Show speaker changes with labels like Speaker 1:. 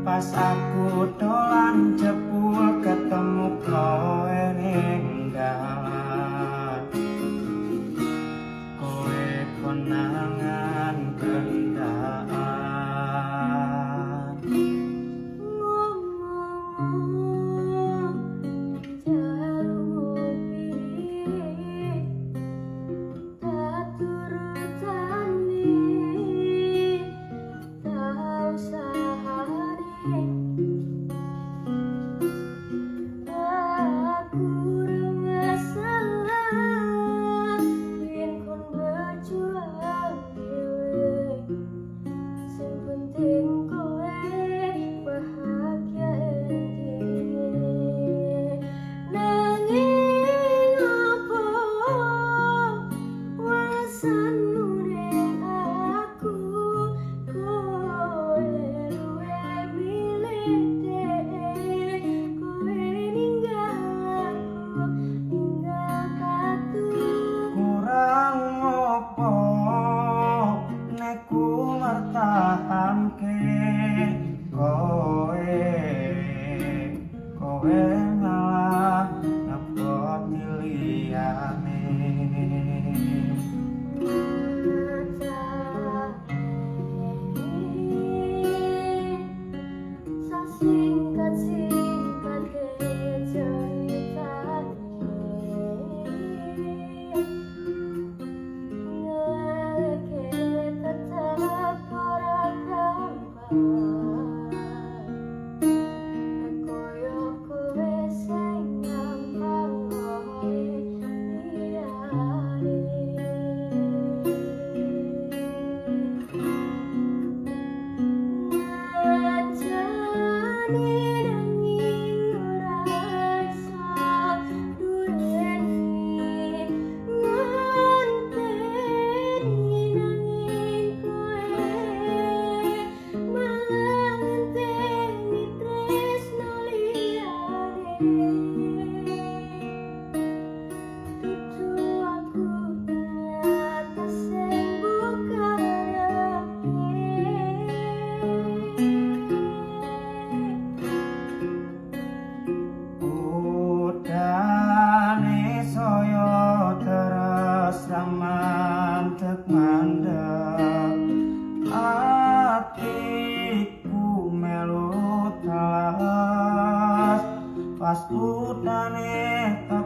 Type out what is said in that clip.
Speaker 1: Pas aku dolan jebul ketemu kowe ning dalan, kowe konangan kendaan.
Speaker 2: Ngomong jaluk piye tak turutane, tak usahane aku masalah yen kon berjuang dhewe. Sing penting kowe bahagia intine. Nanging apa walesanmu ning aku, kowe luwe milih dhewe. Kowe ninggal aku, ninggal aku.
Speaker 1: Kurang opo nek ku mertahanke kowe malah ngepot liyane.
Speaker 2: Singkat-singkat cerita ngeleke tetap ora gampang. Koyo kowe sing gampang oleh liyane. Nanging ora iso dureni ngenteni, nanging kowe malah ngenteni tresno liyane. Dudu aku ternyata sing bukan
Speaker 1: Udane saya terus mandek mandek, atiku melu telas pas udane